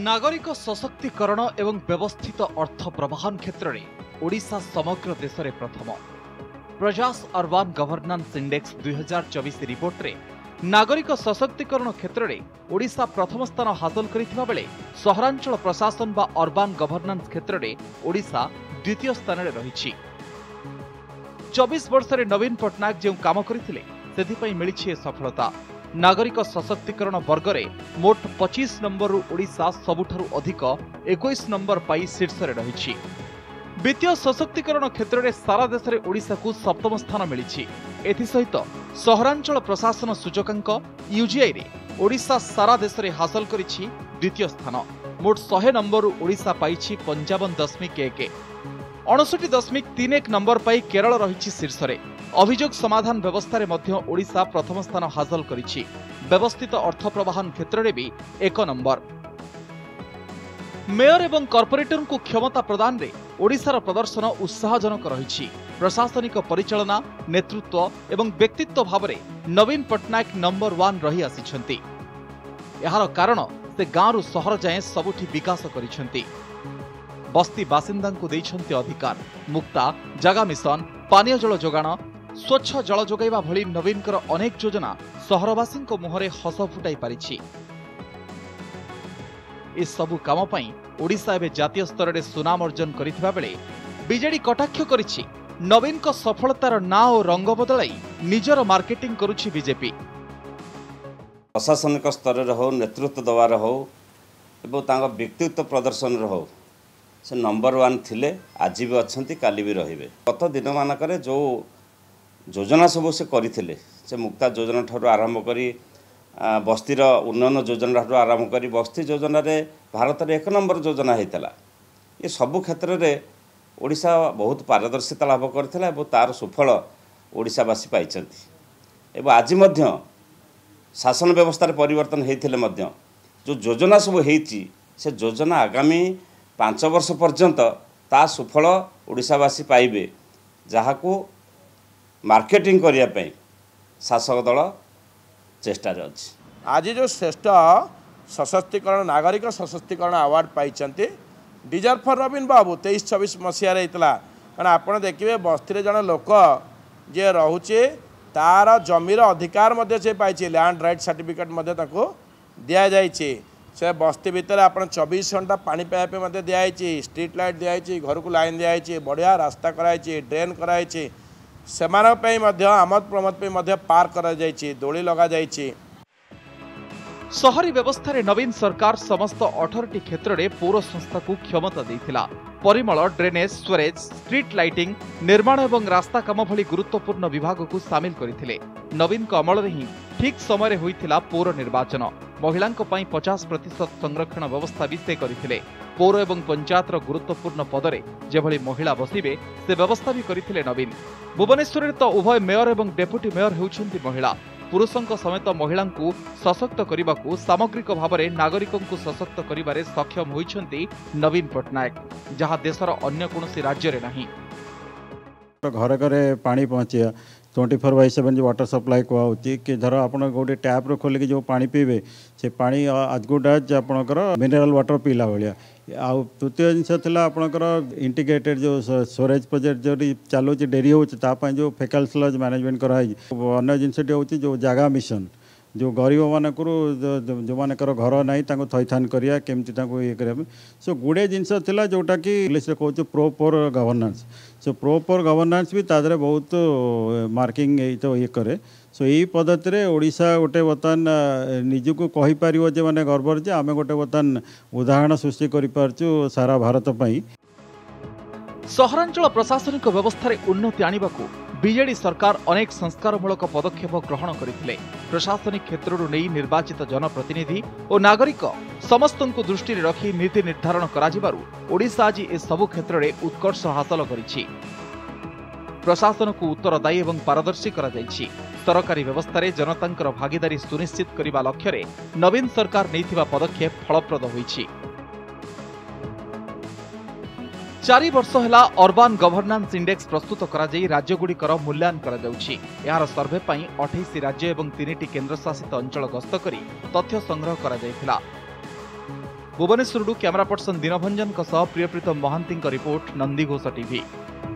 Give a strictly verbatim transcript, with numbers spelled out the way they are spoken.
नागरिक सशक्तिकरण एवं व्यवस्थित अर्थ प्रवाहन क्षेत्र में ओडिशा समग्र देश में प्रथम। प्रजास अर्बान गवर्नान्स इंडेक्स दुई हजार चौबीस रिपोर्ट रे नागरिक सशक्तिकरण क्षेत्र में ओडिशा प्रथम स्थान हासिल करथिबा बेले सहरांचल प्रशासन बा अर्बान गवर्नान्स क्षेत्र में ओडिशा द्वितीय स्थान में रही। चौबीस वर्ष रे नवीन पटनायक जो काम करथिले सेथिपई मिलिछि सफलता। नागरिक सशक्तिकरण वर्ग में मोट पच्चीस नंबर ओडिशा सबुठारु अधिक इक्कीस नंबर पाई शीर्ष में रही। वित्तीय सशक्तिकरण क्षेत्र में सारा देश में ओडिशा को सप्तम स्थान मिली। एसहित सहरांचल प्रशासन सूचकांक यूजीआई रे ओडिशा सारा देश में हासिल करिछि द्वितीय स्थान। मोट सौ नंबर ओडिशा पाइछि पंचावन दशमिक एक अड़सठ दशमिक तीन एक नंबर पाई केरल रही शीर्ष में। अभियोग समाधान व्यवस्था रे मध्य ओडिशा प्रथम स्थान हासिल करिछि। व्यवस्थित अर्थ प्रवाहन क्षेत्र में भी एक नंबर। मेयर एवं कॉर्पोरेटर को क्षमता प्रदान रे ओडिशार प्रदर्शन उत्साहजनक रही। प्रशासनिक परिचालना नेतृत्व एवं व्यक्तित्व भाव में नवीन पटनायक नंबर वन रही आसिछंती। यार कारण से गाँव सहर जाए सबुठी विकास करिछंती। बस्ती बासिंदा को देइछंती अधिकार, मुक्ता जगा मिशन, पानीय जल जोगाण, स्वच्छ जल जोगाइबा भली नवीनकर अनेक योजना सहरवासी मुहरे हस फुटाई पारिछि। ए सबु काम पई ओडिशा एबे जातीय स्तर में सुनाम अर्जन करिथिबा बेले बीजेडी कटाक्ष करिछि नवीन को सफलतार ना और रंग बदलाई निजर मार्केटिंग करुछि बीजेपी। प्रशासनिक स्तर रे हो, नेतृत्व दवार हो एवं तांका व्यक्तित्व प्रदर्शन रे हो से नंबर वन थिले, आज भी अच्छी काली भी रहिबे। गत दिन मानक जो योजना सब से करथिले से मुक्ता योजना ठारू आरंभ करी बस्तीर उन्नयन योजना ठारू आरंभ करी बस्ती योजना रे भारत रे एक नंबर योजना होता। ये सबु क्षेत्र में ओडिशा बहुत पारदर्शिता लाभ करथिला एवं तार सुफल ओडिशावासी पाइछंती। एवं आज मध्य शासन व्यवस्था रे परिवर्तन हेइथिले मध्य जो योजना सब हेइची से योजना आगामी पांच वर्ष पर्यंत ता सुफल ओडिशावासी पाइबे, जहाँ को मार्केटिंग करिया पई शासक दल चेष्टा अछि। आज जो श्रेष्ठ सशक्तिकरण नागरिक सशक्तिकरण अवार्ड पाइछंती डिजर्व फॉर रवीन बाबू तेईस चौबीस मसीह कारण आपड़ देखिए बस्ती जन लोक जे रोचे तार जमीर अधिकार मध्य से पाई लैंड राइट सर्टिफिकेट दि जाइए। से बस्ती भितर आप चौबीस घंटा पानी पाइबा दिखाई, स्ट्रीट लाइट दिखाई, घर को लाइन दिखाई, बढ़िया रास्ता कराई, ड्रेन कराई, से आमद प्रमोद पे पार्क करा जाइए, दोली लगा जाइए। शहरी व्यवस्था रे नवीन सरकार समस्त अठारह टी क्षेत्र में पौर संस्था को क्षमता देथिला। परिमल, ड्रेनेज, स्वेरेज, स्ट्रीट लाइटिंग, निर्माण एवं रास्ता काम भली गुरुत्वपूर्ण विभाग को सामिल करथिले। नवीन को अमल रे ही ठीक समय होइथिला पौर निर्वाचन। महिलांक पई पचास प्रतिशत संरक्षण व्यवस्था भी से करथिले। पौर एवं पंचायतर गुरुत्वपूर्ण पदरे जेभली महिला बसिबे से व्यवस्था भी करथिले नवीन। भुवनेश्वर रे तो उभय मेयर एवं डेप्यूटी मेयर हेउछंती महिला। पुरुषों समेत महिला को सशक्त करने को सामग्रिक भाव में नागरिकों को सशक्त करिबारे सक्षम होइछंती नवीन पटनायक, जहाँ देशर अन्य कोनोसी राज्य रे नहीं। घर घर पानी पहुँचे ट्वेंटी फोर बाई सेवेन जो वाटर सप्लाई कहूँ कि धर आप गोटे टैप्र खोलिक जो पानी पीबे से पानी आज गुड आज आपणकर मिनरल वाटर पीला भाया। आउ तृतीय जिनस आपणकर इंटीग्रेटेड जो स्टोरेज प्रोजेक्ट जो चलू डेरी होता जो फेकल स्लज मैनेजमेंट कराई। अन्य जिनसटी हूँ जो जगह मिशन जो गरीब मानक जो मानकर घर ना थैथान करिया केमती ये करिया। सो गुड़े जिनस थिला जोटा कि इंग्लिश रे कहूँ proper governance. So proper governance भी तादरे बहुत मार्किंग तो ये करे। सो यही पद्धति रे ओडिशा गोटे बर्तमान निजको कहि पारिबो जे माने गर्वर जे आमे गोटे बर्तमान उदाहरण सृष्टि करि पारचु सारा भारत पई। सहरांचल प्रशासनिक व्यवस्था रे उन्नति आनिबा को बीजेडी सरकार अनेक संस्कारमूलक पदक्षेप ग्रहण करथिले। प्रशासनिक क्षेत्रରୁ ନେଇ निर्वाचित जनप्रतिनिधि और नागरिक समस्तଙ୍କୁ दृष्टि रखी नीति निर्धारण कराजिबारु ओडिशा आज ए सबु क्षेत्र में उत्कर्ष हासिल करिछि। प्रशासन को उत्तरदायी एवं पारदर्शी करा जाइछि। सरकारी व्यवस्था रे जनतांकर भागीदारी सुनिश्चित करने लक्ष्य रे नवीन सरकार नैथिबा पदक्षेप फलप्रद होइछि। चारि वर्ष है अर्बान गवर्नान्स इंडेक्स प्रस्तुत करा जाई राज्यगुड़िकर मूल्यांकन करा जाउछि। यार सर्वे पई अठाईस राज्य एवं तीन टी केन्द्रशासित अंचल गस्त करी तथ्य संग्रह करा जाइथिला। Bhubaneswar camera person Dinabhanjan Priyapritam Mahanty report Nandighosh TV.